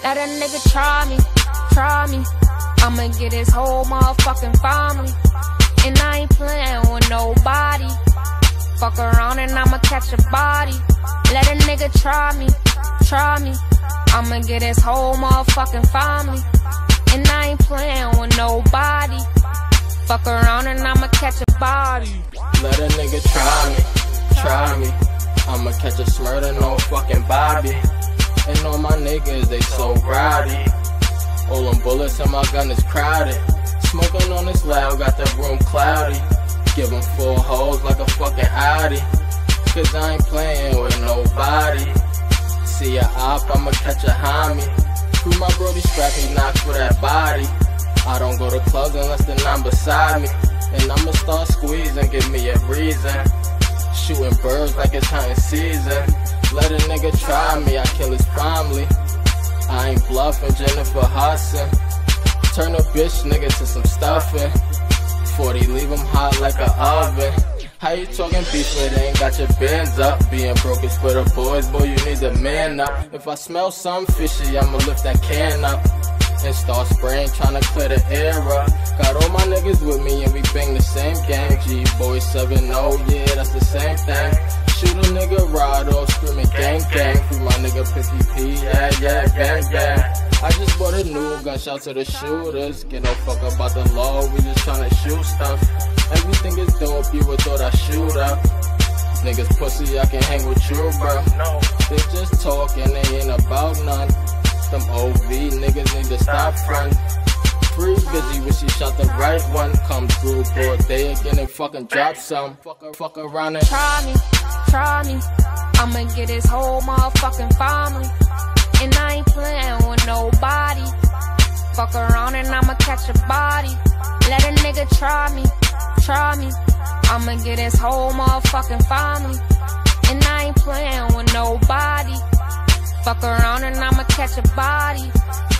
Let a nigga try me. I'ma get his whole motherfucking family. And I ain't playing with nobody. Fuck around and I'ma catch a body. Let a nigga try me. I'ma get his whole motherfucking family. And I ain't playing with nobody. Fuck around and I'ma catch a body. Let a nigga try me. I'ma catch a smurder, no fucking Bobby. And all my niggas, they so rowdy. All them bullets in my gun is crowded. Smoking on this loud, got the room cloudy. Give 'em 4 hoes like a fucking Audi. Cause I ain't playing with nobody. See a op, I'ma catch a homie. Free my brody scrappy, knock for that body. I don't go to clubs unless the I'm beside me. And I'ma start squeezing, give me a reason. Shooting birds like it's hunting season. Let a nigga try me, I kill his family. I ain't bluffing, Jennifer Hudson. Turn a bitch nigga to some stuffing. 40, leave him hot like a oven. How you talking beef when they ain't got your bands up? Being broke is for the boys, boy, you need to man up. If I smell something fishy, I'ma lift that can up and start spraying, tryna clear the air up. Got all my niggas with me and we bang the same gang. G-Boy 7-0, yeah, that's the same thing. Shoot a nigga ride off, screaming gang gang. Free my nigga 50p, yeah, gang gang. I just bought a new gun, shout to the shooters. Get no fuck about the law, we just tryna shoot stuff. Everything is dope, you would thought I shoot up. Niggas pussy, I can hang with you, bro. They just talking, they ain't about none. Them OV niggas need to stop front. Free busy, wish he shot the right one. Come through for a day again and fucking drop some. Fuck around and Try me. I'ma get his whole motherfucking family. And I ain't playing with nobody. Fuck around and I'ma catch a body. Let a nigga try me. I'ma get his whole motherfucking family. And I ain't playing with nobody. Fuck around and I'ma catch a body.